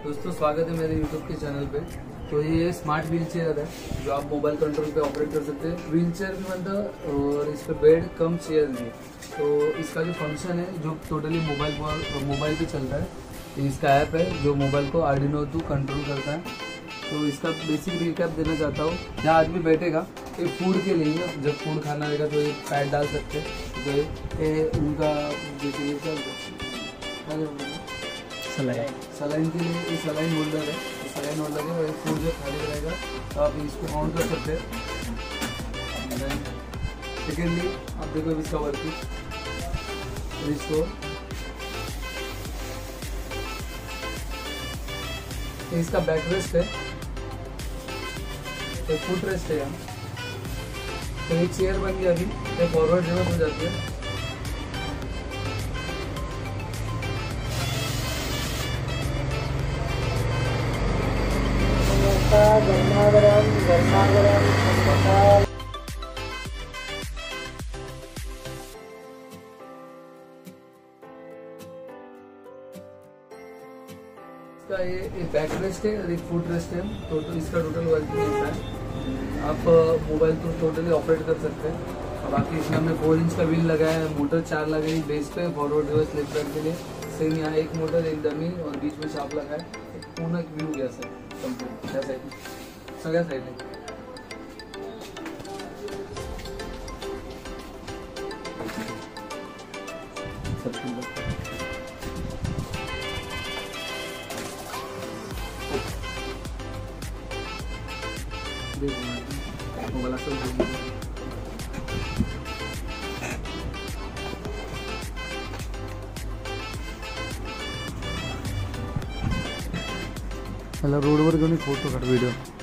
दोस्तों स्वागत है मेरे YouTube के चैनल पे। तो ये स्मार्ट व्हील चेयर है जो आप मोबाइल कंट्रोल पे ऑपरेट कर सकते हैं। व्हील चेयर भी मतलब और इस पे बेड कम चेयर भी। तो इसका जो फंक्शन है जो टोटली मोबाइल पे चलता है। इसका ऐप है जो मोबाइल को आर्डिनो टू कंट्रोल करता है। तो इसका बेसिक रिकैप देना चाहता हूँ। यहाँ आदमी बैठेगा, ये फूड के लिए जब फूड खाना रहेगा तो ये पैड डाल सकते हैं। तो ये उनका जैसे सलाइन के लिए ये सलाइन होल्डर है। सलाइन होल्डर है और फूड जब खाली रहेगा तो आप इसको ऑन कर सकते हैं। सेकेंडली आप देखो इसका वर्किंग, इसको इसका बैक रेस्ट है, तो फुट रेस्ट है यहाँ। तो एक चेयर बन गया, अभी एक फॉरवर्ड रिवर्स हो जाती है। गरमागरम इसका ये बैक रेस्ट है और एक फुट रेस्ट है। तो इसका टोटल वर्किंग ऐसा है। आप मोबाइल को टोटली ऑपरेट कर सकते हैं। बाकी इसमें हमने 4 इंच का व्हील लगाया है, मोटर 4 लगाई बेस पे फॉरवर्ड रिवर्स लेफ्ट राइट के लिए। सेम यहाँ एक मोटर, एक डमी और बीच में शाफ्ट लगा है। पूर्ण व्यू गया सर कंप्लीट या साइड सगळ्या साइड है। रोडवर घेऊन फोटो काढ व्हिडिओ।